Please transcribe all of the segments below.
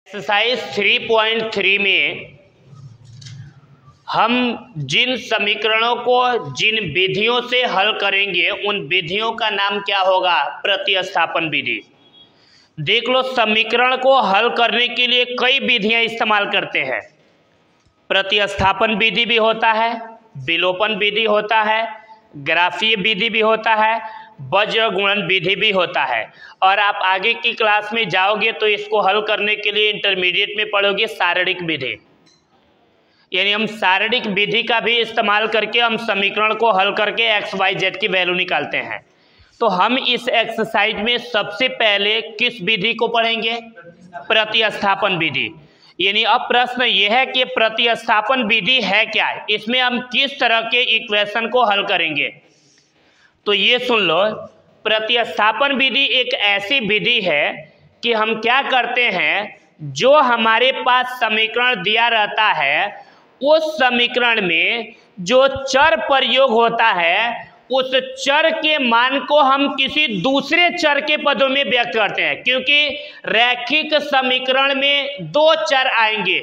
Exercise 3.3 में हम जिन समीकरणों को जिन विधियों से हल करेंगे उन विधियों का नाम क्या होगा? प्रतिस्थापन विधि। देख लो, समीकरण को हल करने के लिए कई विधियां इस्तेमाल करते हैं। प्रतिस्थापन विधि भी होता है, विलोपन विधि होता है, ग्राफीय विधि भी होता है, वज्र गुणन विधि भी होता है। और आप आगे की क्लास में जाओगे तो इसको हल करने के लिए इंटरमीडिएट में पढ़ोगे सारणिक विधि, यानी हम सारणिक विधि का भी इस्तेमाल करके हम समीकरण को हल करके एक्स वाई जेड की वैल्यू निकालते हैं। तो हम इस एक्सरसाइज में सबसे पहले किस विधि को पढ़ेंगे? प्रतिस्थापन विधि। यानी अब प्रश्न यह है कि प्रतिस्थापन विधि है क्या, इसमें हम किस तरह के इक्वेशन को हल करेंगे। तो ये सुन लो, प्रतिस्थापन विधि एक ऐसी विधि है कि हम क्या करते हैं, जो हमारे पास समीकरण दिया रहता है उस समीकरण में जो चर प्रयोग होता है उस चर के मान को हम किसी दूसरे चर के पदों में व्यक्त करते हैं। क्योंकि रैखिक समीकरण में दो चर आएंगे,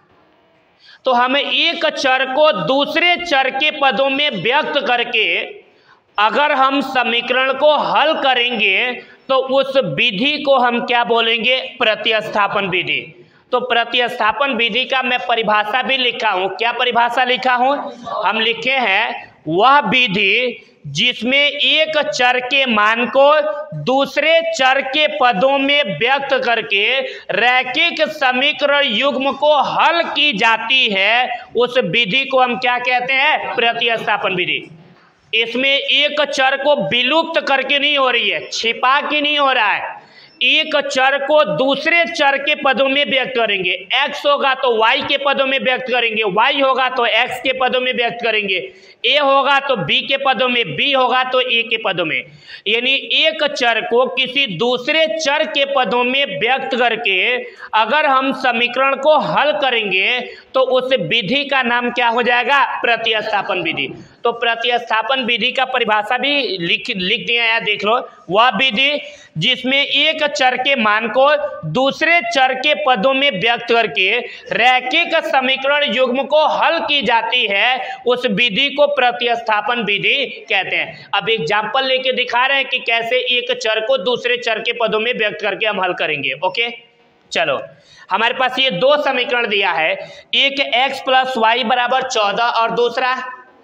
तो हमें एक चर को दूसरे चर के पदों में व्यक्त करके अगर हम समीकरण को हल करेंगे तो उस विधि को हम क्या बोलेंगे? प्रतिस्थापन विधि। तो प्रतिस्थापन विधि का मैं परिभाषा भी लिखा हूं। क्या परिभाषा लिखा हूं? हम लिखे हैं वह विधि जिसमें एक चर के मान को दूसरे चर के पदों में व्यक्त करके रैखिक समीकरण युग्म को हल की जाती है, उस विधि को हम क्या कहते हैं? प्रतिस्थापन विधि। इसमें एक चर को विलुप्त करके नहीं हो रही है, छिपा के नहीं हो रहा है। एक चर को दूसरे चर के पदों में व्यक्त करेंगे। x होगा तो y के पदों में व्यक्त करेंगे, y होगा तो x के पदों में व्यक्त करेंगे, a होगा तो b के पदों में, b होगा तो a के पदों में। यानी एक चर को किसी दूसरे चर के पदों में व्यक्त करके अगर हम समीकरण को हल करेंगे तो उस विधि का नाम क्या हो जाएगा? प्रतिस्थापन विधि। तो प्रतिस्थापन विधि का परिभाषा भी लिख दिया है, देख लो। वह विधि जिसमें एक चर के मान को दूसरे चर के पदों में व्यक्त करके रैखिक समीकरण युग्म को हल की जाती है, उस विधि को प्रतिस्थापन विधि कहते हैं। अब एग्जांपल लेके दिखा रहे हैं कि कैसे एक चर को दूसरे चर के पदों में व्यक्त करके हम हल करेंगे। ओके, चलो, हमारे पास ये दो समीकरण दिया है, एक x + y = 14 और दूसरा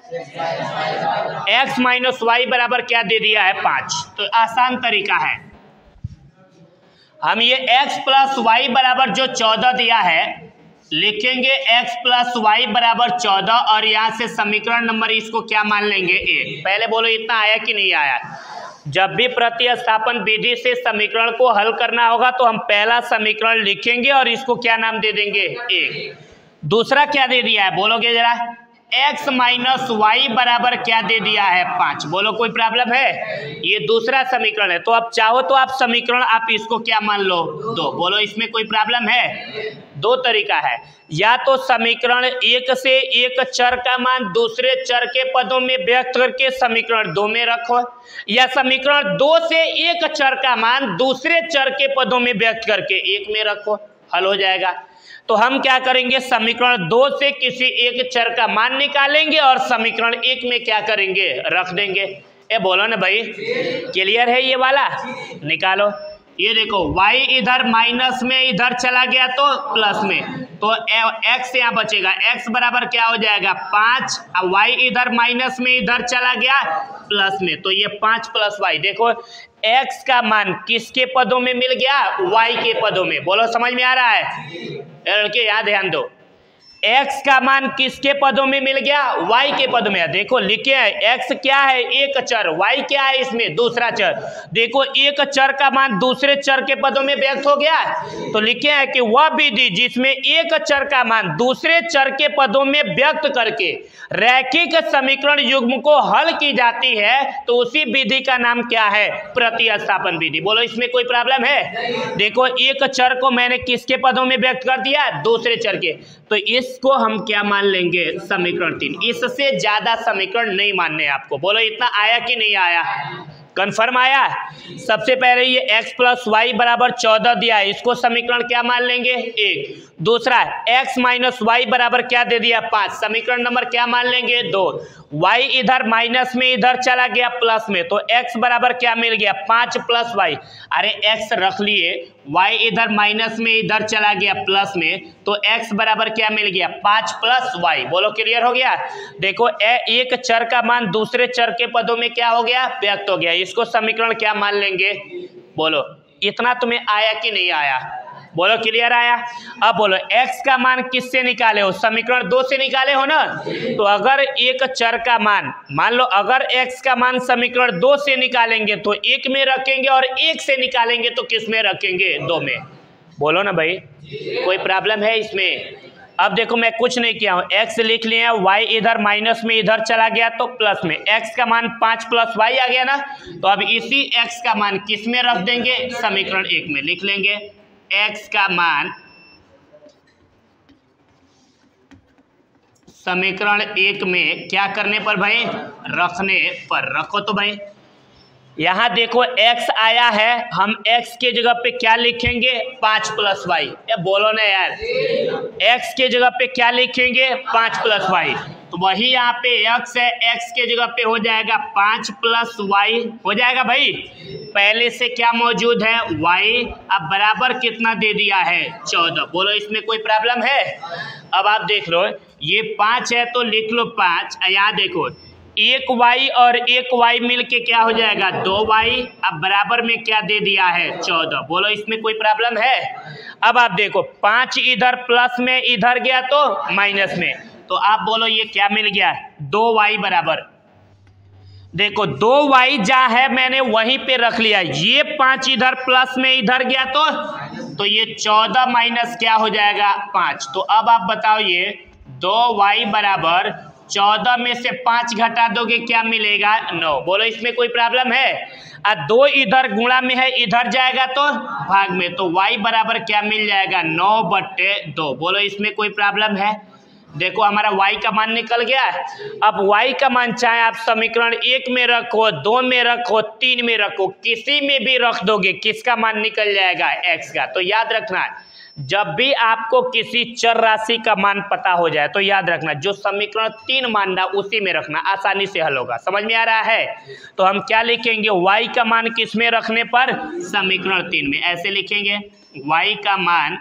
x - y बराबर क्या दे दिया है? 5। तो आसान तरीका है, हम ये x + y बराबर जो 14 दिया है लिखेंगे x + y बराबर 14 और यहां से समीकरण नंबर इसको क्या मान लेंगे? 1। पहले बोलो इतना आया कि नहीं आया? जब भी प्रतिस्थापन विधि से समीकरण को हल करना होगा तो हम पहला समीकरण लिखेंगे और इसको क्या नाम दे देंगे? 1। दूसरा क्या दे दिया है बोलोगे जरा? x - y बराबर क्या दे दिया है? 5। बोलो कोई प्रॉब्लम है? ये दूसरा समीकरण है, तो अब चाहो तो आप समीकरण आप इसको क्या मान लो? 2। बोलो इसमें कोई प्रॉब्लम है? दो तरीका है, या तो समीकरण एक से एक चर का मान दूसरे चर के पदों में व्यक्त करके समीकरण 2 में रखो, या समीकरण 2 से एक चर का मान दूसरे चर के पदों में व्यक्त करके 1 में रखो, हल हो जाएगा। तो हम क्या करेंगे? समीकरण 2 से किसी एक चर का मान निकालेंगे और समीकरण 1 में क्या करेंगे? रख देंगे। ए बोलो ना भाई, क्लियर है ये वाला? निकालो। ये देखो, y इधर माइनस में इधर चला गया तो प्लस में, तो x यहाँ बचेगा। x बराबर क्या हो जाएगा? 5। अब y इधर माइनस में इधर चला गया प्लस में, तो ये 5 + y। देखो x का मान किसके पदों में मिल गया? y के पदों में। बोलो समझ में आ रहा है? लड़के यहाँ ध्यान दो, x का मान किसके पदों में मिल गया? y के पदों में। देखो लिखे हैं, x क्या है? एक चर, y क्या है? इसमें दूसरा चर। देखो एक चर का मान दूसरे चर के पदों में व्यक्त हो गया, तो लिखे हैं कि वह विधि जिसमें एक चर का मान दूसरे चर के पदों में व्यक्त करके रैखिक समीकरण युग्म को हल की जाती है, तो उसी विधि का नाम क्या है? प्रतिस्थापन विधि। बोलो इसमें कोई प्रॉब्लम है? देखो एक चर को मैंने किसके पदों में व्यक्त कर दिया? दूसरे चर के। तो इसको हम क्या मान लेंगे? समीकरण 3। इससे ज्यादा समीकरण नहीं मानने आपको। बोलो इतना आया कि नहीं आया? कन्फर्म आया। सबसे पहले ये x प्लस वाई बराबर 14 दिया है, इसको समीकरण क्या मान लेंगे 1। दूसरा x माइनस वाई बराबर क्या दे दिया 5, समीकरण नंबर क्या मान लेंगे 2। y इधर माइनस में इधर चला गया प्लस में, तो x बराबर क्या मिल गया 5 प्लस वाई। अरे x रख लिए, y इधर माइनस में इधर चला गया प्लस में, तो x बराबर क्या मिल गया 5 प्लस वाई। बोलो क्लियर हो गया। देखो एक चर का मान दूसरे चर के पदों में क्या हो गया व्यक्त हो गया, इसको समीकरण क्या मान लेंगे। बोलो इतना तुम्हें आया कि नहीं आया, बोलो क्लियर आया। अब बोलो x का मान किससे निकाले हो, समीकरण 2 से निकाले हो ना। तो अगर एक चर का मान मान लो, अगर x का मान समीकरण 2 से निकालेंगे तो 1 में रखेंगे, और 1 से निकालेंगे तो किस में रखेंगे 2 में। बोलो ना भाई, कोई प्रॉब्लम है इसमें। अब देखो मैं कुछ नहीं किया हूँ, x लिख लिया, y इधर माइनस में इधर चला गया तो प्लस में, x का मान 5 प्लस वाई आ गया ना। तो अब इसी x का मान किस में रख देंगे, समीकरण 1 में लिख लेंगे। x का मान समीकरण 1 में क्या करने पर भाई, रखने पर। रखो तो भाई, यहां देखो x आया है, हम x के जगह पे क्या लिखेंगे 5 प्लस वाई। बोलो ना यार, x के जगह पे क्या लिखेंगे 5 प्लस वाई। तो वही यहाँ पे x है, x के जगह पे हो जाएगा 5 प्लस वाई हो जाएगा भाई। पहले से क्या मौजूद है y, अब बराबर कितना दे दिया है 14। बोलो इसमें कोई प्रॉब्लम है। अब आप देख लो, ये 5 है तो लिख लो 5। यहाँ देखो 1y और 1y मिल के क्या हो जाएगा 2y, अब बराबर में क्या दे दिया है 14। बोलो इसमें कोई प्रॉब्लम है। अब आप देखो 5 इधर प्लस में इधर गया तो माइनस में, तो आप बोलो ये क्या मिल गया 2y बराबर। देखो 2y जहाँ है मैंने वहीं पे रख लिया, ये 5 इधर प्लस में इधर गया तो ये 14 माइनस क्या हो जाएगा 5। तो अब आप बताओ ये 2y बराबर 14 में से 5 घटा दोगे क्या मिलेगा 9। बोलो इसमें कोई प्रॉब्लम है। 2 इधर गुणा में है, इधर जाएगा तो भाग में, तो y बराबर क्या मिल जाएगा 9/2। बोलो इसमें कोई प्रॉब्लम है। देखो हमारा y का मान निकल गया। अब y का मान चाहे आप समीकरण 1 में रखो, 2 में रखो, 3 में रखो, किसी में भी रख दोगे किसका मान निकल जाएगा x का। तो याद रखना, जब भी आपको किसी चर राशि का मान पता हो जाए तो याद रखना जो समीकरण 3 मानना उसी में रखना, आसानी से हल होगा। समझ में आ रहा है। तो हम क्या लिखेंगे y का मान किस में रखने पर, समीकरण 3 में। ऐसे लिखेंगे y का मान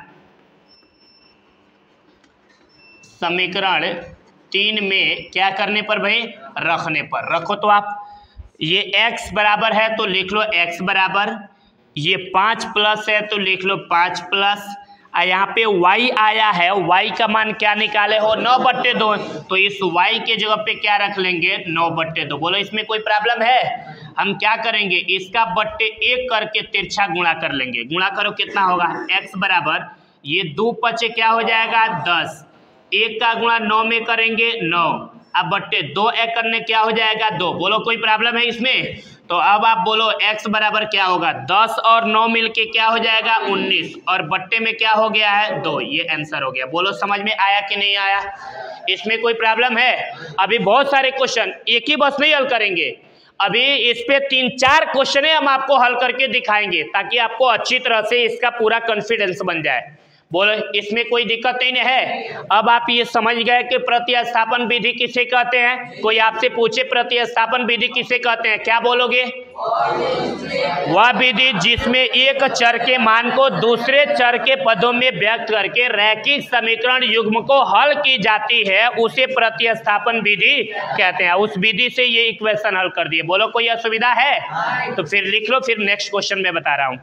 समीकरण 3 में क्या करने पर भाई, रखने पर। रखो तो आप, ये x बराबर है तो लिख लो x बराबर, ये 5 प्लस है तो लिख लो 5 प्लस, यहाँ पे y आया है, y का मान क्या निकाले हो 9/2, तो इस y के जगह पे क्या रख लेंगे 9/2। बोलो इसमें कोई प्रॉब्लम है। हम क्या करेंगे, इसका बट्टे 1 करके तिरछा गुणा कर लेंगे। गुणा करो कितना होगा, x बराबर ये 2 पचे क्या हो जाएगा 10, 1 का गुणा 9 में करेंगे 9, अब बट्टे 2 एक करने क्या हो जाएगा 2। बोलो कोई प्रॉब्लम है इसमें। तो अब आप बोलो x बराबर क्या होगा 10 और 9 मिलके क्या हो जाएगा 19, और बट्टे में क्या हो गया है 2। ये आंसर हो गया। बोलो समझ में आया कि नहीं आया, इसमें कोई प्रॉब्लम है। अभी बहुत सारे क्वेश्चन एक ही बस नहीं हल करेंगे, अभी इस पे 3-4 क्वेश्चन हम आपको हल करके दिखाएंगे ताकि आपको अच्छी तरह से इसका पूरा कॉन्फिडेंस बन जाए। बोलो इसमें कोई दिक्कत नहीं है। अब आप ये समझ गए कि प्रतिस्थापन विधि किसे कहते हैं। कोई आपसे पूछे प्रतिस्थापन विधि किसे कहते हैं, क्या बोलोगे, वह विधि जिसमें एक चर के मान को दूसरे चर के पदों में व्यक्त करके रैखिक समीकरण युग्म को हल की जाती है, उसे प्रतिस्थापन विधि कहते हैं। उस विधि से ये इक्वेशन हल कर दिए। बोलो कोई असुविधा है तो फिर लिख लो, फिर नेक्स्ट क्वेश्चन में बता रहा हूं।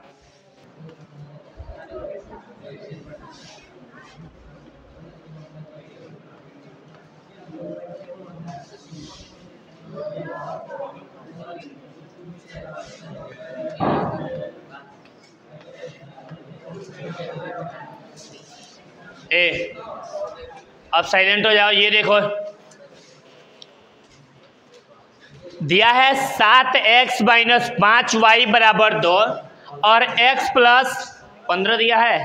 अब साइलेंट हो जाओ। ये देखो दिया है 7x माइनस 5y बराबर 2 और x प्लस 15 दिया है।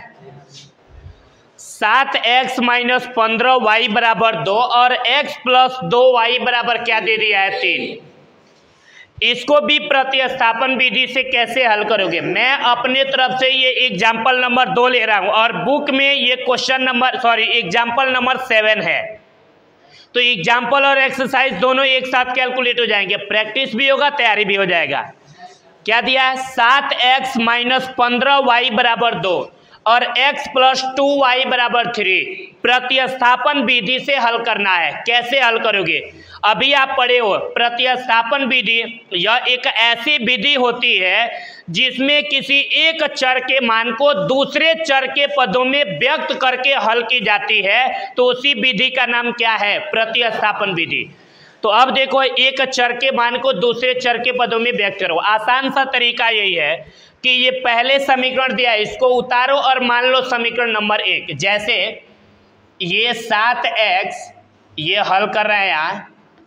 7x माइनस 15y बराबर 2 और x प्लस 2y बराबर क्या दे दिया है 3। इसको भी प्रतिस्थापन विधि से कैसे हल करोगे, मैं अपने तरफ से ये एग्जाम्पल नंबर 2 ले रहा हूं और बुक में ये एग्जाम्पल नंबर 7 है। तो एग्जाम्पल और एक्सरसाइज दोनों एक साथ कैलकुलेट हो जाएंगे, प्रैक्टिस भी होगा, तैयारी भी हो जाएगा। क्या दिया है, 7x - 15y = 2 और x + 2y = 3 प्रतिस्थापन विधि से हल करना है। कैसे हल करोगे, अभी आप पढ़े हो प्रतिस्थापन विधि, यह एक ऐसी विधि होती है जिसमें किसी एक चर के मान को दूसरे चर के पदों में व्यक्त करके हल की जाती है, तो उसी विधि का नाम क्या है, प्रतिस्थापन विधि। तो अब देखो, एक चर के मान को दूसरे चर के पदों में व्यक्त करो। आसान सा तरीका यही है कि ये पहले समीकरण दिया है, इसको उतारो और मान लो समीकरण नंबर 1। जैसे ये 7x, ये हल कर रहे हैं यहाँ,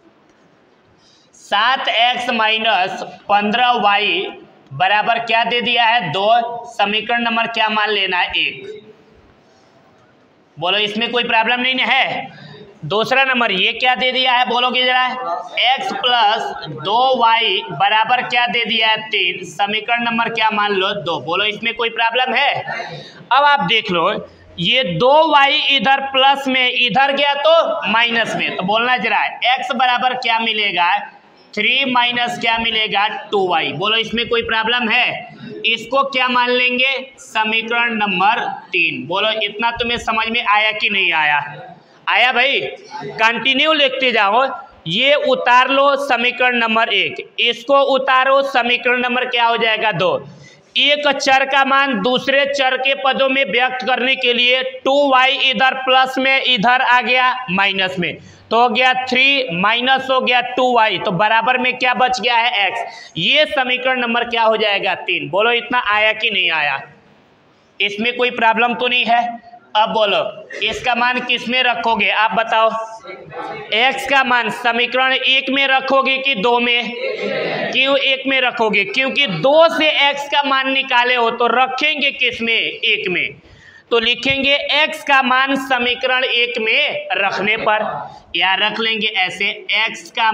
7x - 15y बराबर क्या दे दिया है, 2। समीकरण नंबर क्या मान लेना है, 1। बोलो इसमें कोई प्रॉब्लम नहीं है। दूसरा नंबर ये क्या दे दिया है, बोलोगे जरा, x + 2y बराबर क्या दे दिया है, 3। समीकरण नंबर क्या मान लो, 2। बोलो इसमें कोई प्रॉब्लम है। अब आप देख लो, ये 2y इधर प्लस में, इधर गया तो माइनस में, तो बोलना जरा x बराबर क्या मिलेगा, 3 - क्या मिलेगा, 2y। बोलो इसमें कोई प्रॉब्लम है। इसको क्या मान लेंगे, समीकरण नंबर 3। बोलो इतना तुम्हें समझ में आया कि नहीं आया, आया भाई। कंटिन्यू लिखते जाओ। ये उतार लो समीकरण नंबर 1, इसको उतारो, समीकरण नंबर क्या हो जाएगा, 2। एक चर का मान दूसरे चर के पदों में व्यक्त करने के लिए 2y इधर प्लस में, इधर आ गया माइनस में, तो हो गया 3 माइनस हो गया 2y, तो बराबर में क्या बच गया है, x। ये समीकरण नंबर क्या हो जाएगा, 3। बोलो इतना आया कि नहीं आया, इसमें कोई प्रॉब्लम तो नहीं है। अब बोलो इसका मान किस में रखोगे, आप बताओ। x का मान समीकरण 1 में रखोगे कि 2 में, क्यों 1 में रखोगे, क्योंकि 2 से x का मान निकाले हो, तो रखेंगे किस में, 1 में। तो लिखेंगे x का मान समीकरण 1 में रखने पर, या रख लेंगे ऐसे, x का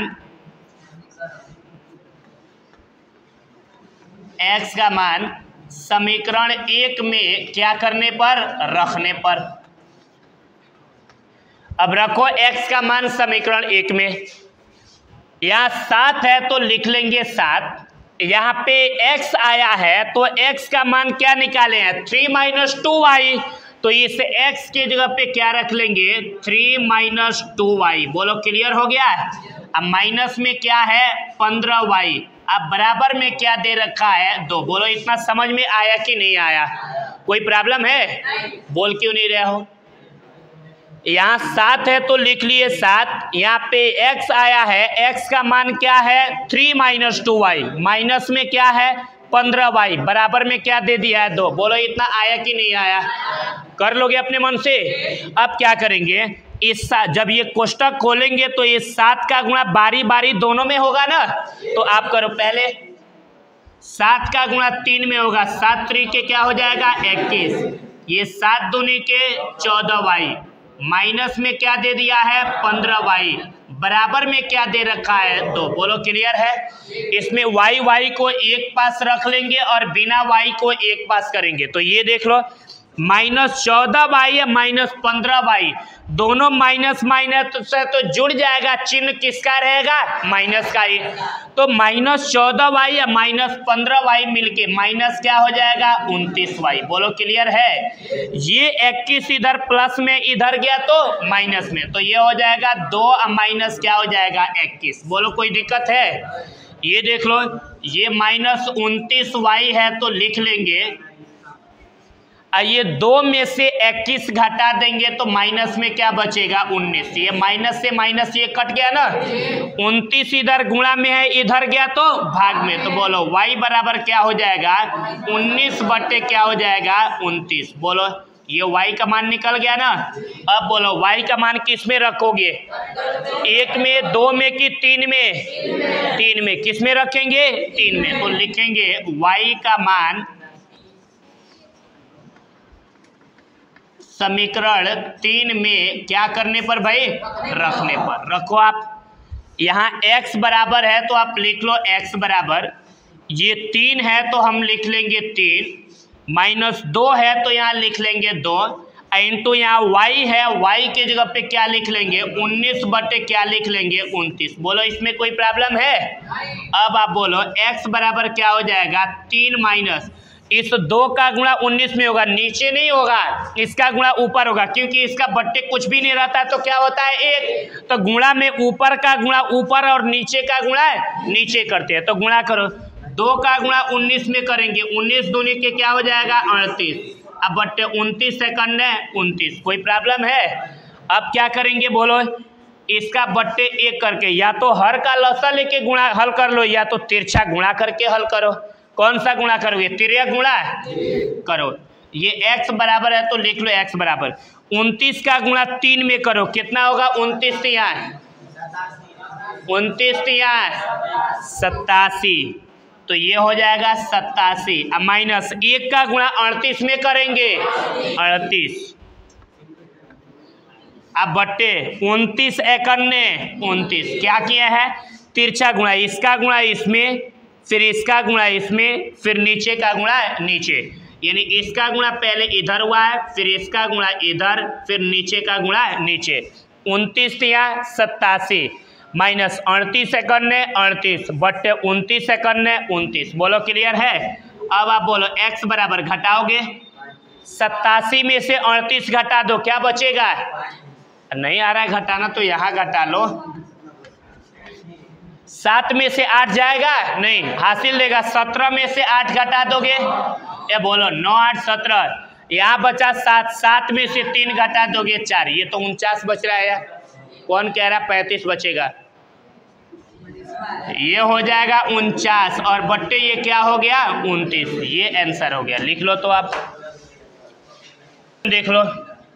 मान समीकरण 1 में क्या करने पर, रखने पर। अब रखो x का मान समीकरण 1 में, यहाँ 7 है तो लिख लेंगे 7। यहाँ पे x आया है तो x का मान क्या निकाले हैं, 3 - 2y, तो इस x के जगह पे क्या रख लेंगे, 3 - 2y। बोलो क्लियर हो गया। अब माइनस में क्या है, 15y, अब बराबर में क्या दे रखा है, 2। बोलो इतना समझ में आया कि नहीं आया, कोई प्रॉब्लम है, बोल क्यों नहीं रहे हो। यहाँ 7 है तो लिख लिए 7, यहाँ पे x आया है, x का मान क्या है, 3 - 2y, माइनस में क्या है, 15y, बराबर में क्या दे दिया है, 2। बोलो इतना आया कि नहीं आया, कर लोगे अपने मन से। अब क्या करेंगे, इस जब ये कोष्टक खोलेंगे तो ये 7 का गुणा बारी बारी दोनों में होगा ना, तो आप करो पहले 7 का गुणा 3 में होगा, 7 3 के क्या हो जाएगा, 21। ये 7 दूनी के 14y, माइनस में क्या दे दिया है, 15y, बराबर में क्या दे रखा है, 2। बोलो क्लियर है। इसमें y को एक पास रख लेंगे और बिना y को एक पास करेंगे, तो ये देख लो, -14y या -15y, दोनों माइनस से तो जुड़ जाएगा, चिन्ह किसका रहेगा, माइनस का ही। तो -14y या -15y मिलके माइनस क्या हो जाएगा, 29y। बोलो क्लियर है। ये 21 इधर प्लस में, इधर गया तो माइनस में, तो ये हो जाएगा 2 माइनस क्या हो जाएगा, 21। बोलो कोई दिक्कत है। ये देख लो, ये -29y है तो लिख लेंगे, ये 2 में से 21 घटा देंगे तो माइनस में क्या बचेगा, 19। ये माइनस से माइनस ये कट गया ना, 29 इधर गुणा में है, इधर गया तो भाग में, तो बोलो y बराबर क्या हो जाएगा, 19 बटे क्या हो जाएगा, 29। बोलो ये y का मान निकल गया ना। अब बोलो y का मान किस में रखोगे, 1 में, 2 में कि 3 में, 3 में। किस में रखेंगे, 3 में। तो लिखेंगे y का मान समीकरण 3 में क्या करने पर भाई, रखने पर। रखो आप, यहाँ x बराबर है तो आप लिख लो x बराबर, ये 3 है तो हम लिख लेंगे 3, -2 है तो यहाँ लिख लेंगे 2, इंटू यहाँ y है, y के जगह पे क्या लिख लेंगे 19 बटे क्या लिख लेंगे 29। बोलो इसमें कोई प्रॉब्लम है? अब आप बोलो x बराबर क्या हो जाएगा 3 माइनस इस 2 का गुणा 19 में होगा, नीचे नहीं होगा, इसका गुणा ऊपर होगा, क्योंकि इसका बट्टे कुछ भी नहीं रहता है तो क्या होता है 1, तो गुणा में ऊपर का गुणा ऊपर और नीचे का गुणा नीचे करते हैं। तो गुणा करो, 2 का गुणा 19 में करेंगे, 19 दूनी के क्या हो जाएगा 38, अब बट्टे 29 सेकंड है 29। कोई प्रॉब्लम है? अब क्या करेंगे बोलो, इसका बट्टे 1 करके या तो हर का लसा लेके गुणा हल कर लो या तो तिरछा गुणा करके हल करो। कौन सा गुणा करोगे? तिर्यक गुणा करो। ये x बराबर है तो लिख लो x बराबर 29 का गुणा 3 में करो, कितना होगा 29 यहाँ 87, तो ये हो जाएगा 87। अब माइनस 1 का गुणा 38 में करेंगे 38, अब बट्टे 29 एकान्ने 29, क्या किया है तिरछा गुणा, इसका गुणा इसमें फिर इसका गुणा इसमें फिर नीचे का गुणा नीचे, यानी इसका गुणा पहले इधर हुआ है फिर इसका गुणा इधर फिर नीचे का गुणा नीचे। 29 यहाँ 87 माइनस 38 सेकंड ने 38 बट्टे 29 सेकंड ने 29। बोलो क्लियर है? अब आप बोलो x बराबर घटाओगे 87 में से 38 घटा दो, क्या बचेगा? नहीं आ रहा है घटाना तो यहाँ घटा लो, 7 में से 8 जाएगा नहीं, हासिल देगा, 17 में से 8 घटा दोगे, ये बोलो 9 8 17, यहाँ बचा 7, 7 में से 3 घटा दोगे 4, ये तो 49 बच रहा है। कौन कह रहा 35 बचेगा? ये हो जाएगा 49 और बट्टे ये क्या हो गया 29, ये आंसर हो गया। लिख लो तो आप देख लो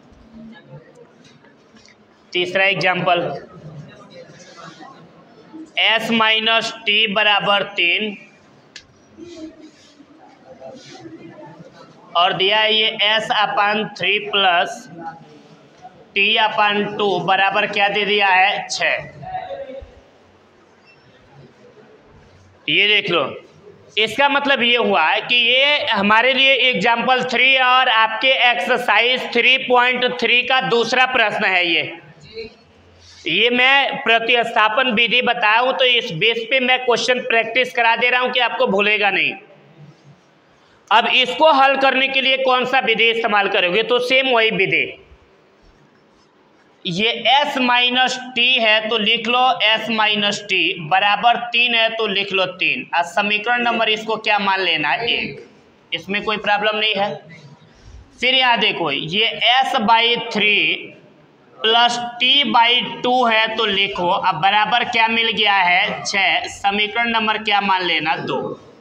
तीसरा एग्जाम्पल, s माइनस टी बराबर 3 और दिया है ये s/3 प्लस t/2 बराबर क्या दे दिया है 6। ये देख लो, इसका मतलब ये हुआ है कि ये हमारे लिए एग्जाम्पल 3 और आपके एक्सरसाइज 3.3 का दूसरा प्रश्न है। ये मैं प्रतिस्थापन विधि बताया हूं तो इस बेस पे मैं क्वेश्चन प्रैक्टिस करा दे रहा हूं कि आपको भूलेगा नहीं। अब इसको हल करने के लिए कौन सा विधि इस्तेमाल करोगे? तो सेम वही विधि, ये s माइनस टी है तो लिख लो s माइनस टी बराबर 3 है तो लिख लो 3। अब समीकरण नंबर इसको क्या मान लेना है 1, इसमें कोई प्रॉब्लम नहीं है। फिर यहाँ देखो ये s/3 प्लस t/2 है तो लिखो, अब बराबर क्या मिल गया है 6, समीकरण नंबर क्या मान लेना 2।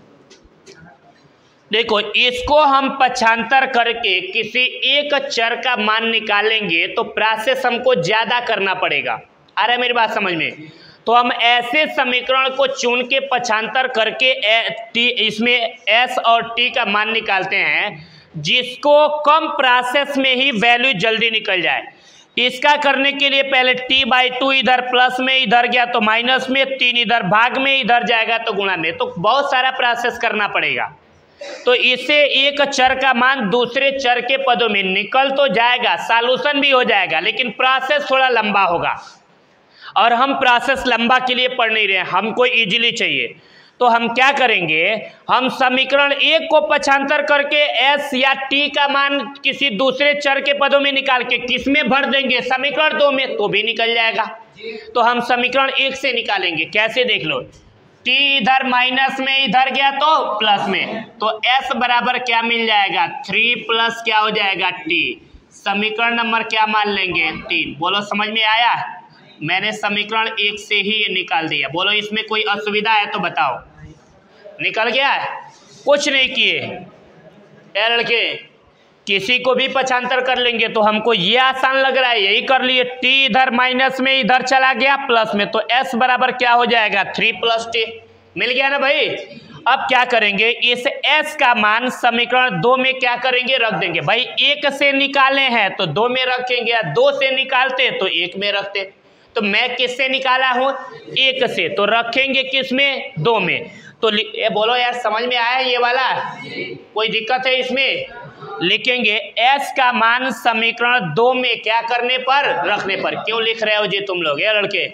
देखो इसको हम पक्षांतर करके किसी एक चर का मान निकालेंगे तो प्रोसेस हमको ज्यादा करना पड़ेगा। आ रहा है मेरी बात समझ में? तो हम ऐसे समीकरण को चुन के पक्षांतर करके इसमें s और t का मान निकालते हैं जिसको कम प्रोसेस में ही वैल्यू जल्दी निकल जाए। इसका करने के लिए पहले t/2 इधर प्लस में इधर गया तो माइनस में, 3 इधर भाग में इधर जाएगा तो गुणा में, तो बहुत सारा प्रोसेस करना पड़ेगा। तो इससे एक चर का मान दूसरे चर के पदों में निकल तो जाएगा, सॉल्यूशन भी हो जाएगा, लेकिन प्रोसेस थोड़ा लंबा होगा और हम प्रोसेस लंबा के लिए पढ़ नहीं रहे हैं, हमको इजीली चाहिए। तो हम क्या करेंगे, हम समीकरण 1 को पक्षांतर करके s या t का मान किसी दूसरे चर के पदों में निकाल के किस में भर देंगे, समीकरण 2 में, तो भी निकल जाएगा। तो हम समीकरण 1 से निकालेंगे, कैसे देख लो, t इधर माइनस में इधर गया तो प्लस में, तो s बराबर क्या मिल जाएगा 3 प्लस क्या हो जाएगा t, समीकरण नंबर क्या मान लेंगे 3। बोलो समझ में आया? मैंने समीकरण 1 से ही ये निकाल दिया। बोलो इसमें कोई असुविधा है तो बताओ। निकल गया है? कुछ नहीं किए लड़के, किसी को भी पक्षांतर कर लेंगे तो हमको ये आसान लग रहा है, यही कर लिए। t इधर माइनस में इधर चला गया प्लस में, तो s बराबर क्या हो जाएगा 3 प्लस t। मिल गया ना भाई? अब क्या करेंगे, इस s का मान समीकरण 2 में क्या करेंगे, रख देंगे। भाई 1 से निकाले हैं तो 2 में रखेंगे, या 2 से निकालते तो 1 में रखते। तो मैं किससे निकाला हूँ? 1 से, तो रखेंगे किस में? 2 में। तो ये बोलो यार, समझ में आया ये वाला? कोई दिक्कत है इसमें? लिखेंगे s का मान समीकरण 2 में क्या करने पर? रखने पर। क्यों लिख रहे हो जी तुम लोग ये लड़के?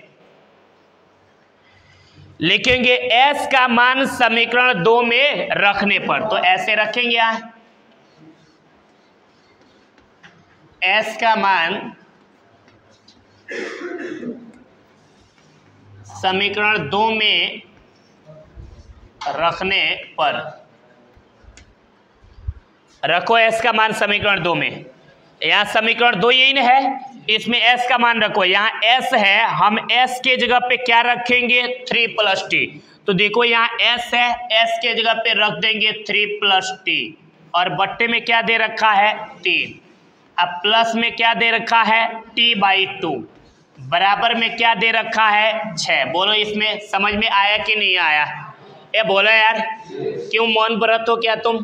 लिखेंगे s का मान समीकरण 2 में रखने पर, तो ऐसे रखेंगे यहाँ s का मान समीकरण 2 में रखने पर। रखो s का मान समीकरण 2 में। यहाँ समीकरण 2 यही ना है, इसमें s का मान रखो। यहाँ s है, हम s के जगह पे क्या रखेंगे? 3 + t। तो देखो यहाँ s है, s के जगह पे रख देंगे 3 + t, और बट्टे में क्या दे रखा है? 3। अब प्लस में क्या दे रखा है? t/2, बराबर में क्या दे रखा है? 6। बोलो इसमें समझ में आया कि नहीं आया? ये बोलो यार, क्यों मौन व्रत हो क्या तुम?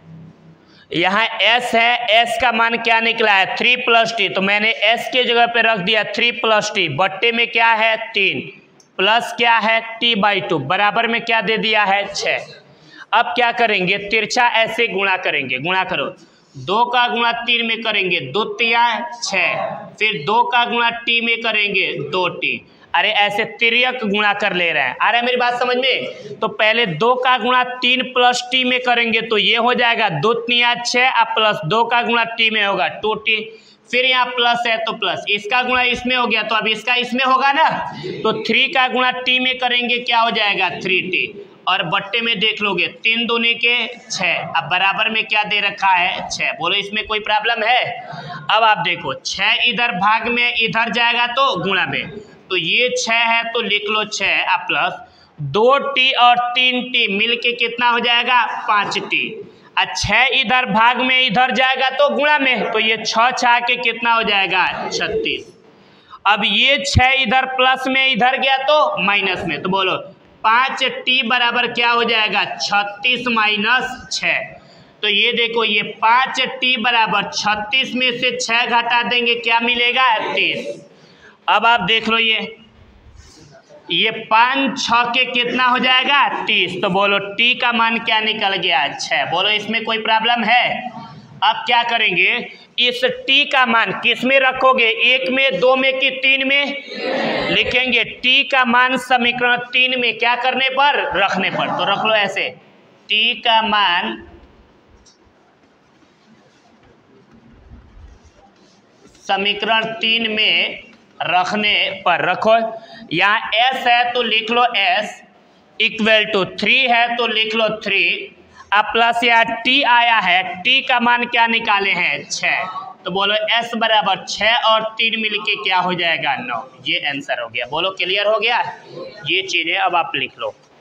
यहाँ s है, s का मान क्या निकला है? 3 + t, तो मैंने s के जगह पे रख दिया 3 + t, बट्टे में क्या है? 3, प्लस क्या है? t/2, बराबर में क्या दे दिया है? 6। अब क्या करेंगे? तिरछा ऐसे गुणा करेंगे। गुणा करो, 2 का गुणा 3 में करेंगे 2 तिया 6, फिर 2 का गुणा t में करेंगे 2t। अरे ऐसे तिर्यक गुणा कर ले रहे हैं। अरे मेरी बात समझ में? तो पहले 2 का गुणा 3 + t में करेंगे तो ये हो जाएगा 2 तिया 6, अब प्लस 2 का गुणा t में होगा 2t, फिर यहाँ प्लस है तो प्लस, इसका गुणा इसमें हो गया तो अब इसका इसमें होगा ना, तो 3 का गुणा t में करेंगे क्या हो जाएगा? 3t, और बट्टे में देख लोगे 3 दूनी के 6, अब बराबर में क्या दे रखा है? 6। बोलो इसमें कोई प्रॉब्लम है? अब आप देखो 6 इधर भाग में इधर जाएगा तो गुणा में, तो ये 6 है तो लिख लो 6, अब प्लस 2t और 3t मिलके कितना हो जाएगा? 5t। 6 इधर भाग में इधर जाएगा तो गुणा में, तो ये 6 6 के कितना हो जाएगा? 36। अब ये 6 इधर प्लस में इधर गया तो माइनस में, तो बोलो 5t बराबर क्या हो जाएगा? 36 - 6। तो ये देखो ये 5t बराबर 36 में से 6 घटा देंगे क्या मिलेगा? 30। अब आप देख लो ये 5 6 के कितना हो जाएगा? 30। तो बोलो t का मान क्या निकल गया? 6। बोलो इसमें कोई प्रॉब्लम है? अब क्या करेंगे? इस t का मान किस में रखोगे? 1 में, 2 में कि 3 में? लिखेंगे t का मान समीकरण 3 में क्या करने पर? रखने पर। तो रख लो ऐसे, t का मान समीकरण 3 में रखने पर। रखो, यहाँ s है तो लिख लो s = 3 है तो लिख लो 3, अब प्लस यहाँ t आया है, t का मान क्या निकाले हैं? 6। तो बोलो s बराबर 6 और 3 मिलके क्या हो जाएगा? 9। ये आंसर हो गया। बोलो क्लियर हो गया? ये चीजें अब आप लिख लो।